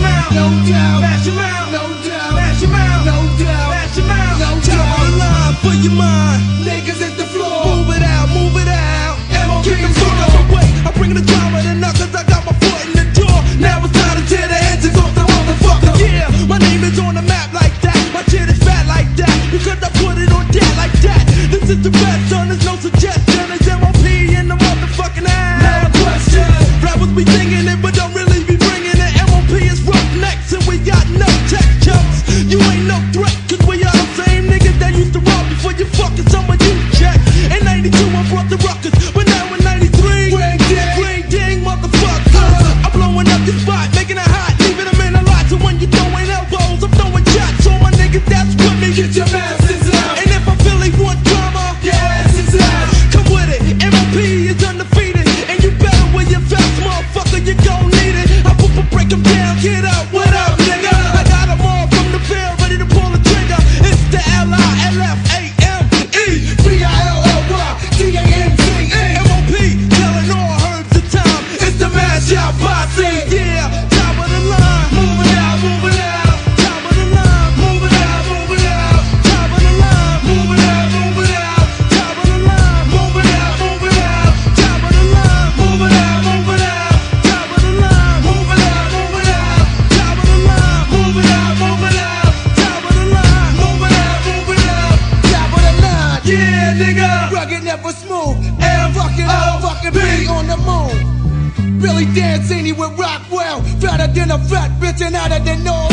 mouth, no doubt. Mash your mouth, no doubt. Mash your mouth, no doubt. Mash your mouth, no doubt. Top of the line for your mind. Niggas hit the floor. Move it out, move it out. MOP kick the fuck out the way. I'm bringing the drama to now 'cause I got my foot in the door. Now it's time to tear the engines off the motherfucker. Yeah, my name is on the map like that. My shit is fat like that because I put it on that like that. This is the best, son. There's no suggestion. It's MOP in the motherfucking ass. No question. Rappers be thinking it, but don't really be bringing it. MOP is roughnecks and we got no tech chumps. You ain't no threat 'cause we are the same niggas that used to rob before you fucking someone you check. In 92 I brought the ruckus, but now in 93 ring ding motherfucker. I'm blowing up your spot, making it hot, leaving them in a lot. So when you throwing elbows, I'm throwing shots. So my niggas that's with me, get your asses out. And if I feel they want drama, your asses out. Come with it, MOP is undefeated, and you better wear your vest, motherfucker, you gon' need it. I break them down, get up, what up, nigga? I got them all from the field, ready to pull the trigger. It's the LILFAME-BILLYDANCE. MOP, telling all herbs the time. It's the mash out posse, yeah. Top of the line, move it out, move it out. Top of the line, move it out, move it out. Top of the line, move it out, move it out. Top of the line, move it out, move it out. Top of the line, move it out, move it out. Top of the line, move it out, move it out. Top of the line, move it out, move it out. Top of the line, move it out, move it out. Top of the line, yeah, nigga. Rugged, never smooth. Fucking be on the moon. Really dancing with Rockwell. Fatter than a fat bitch and out of the know.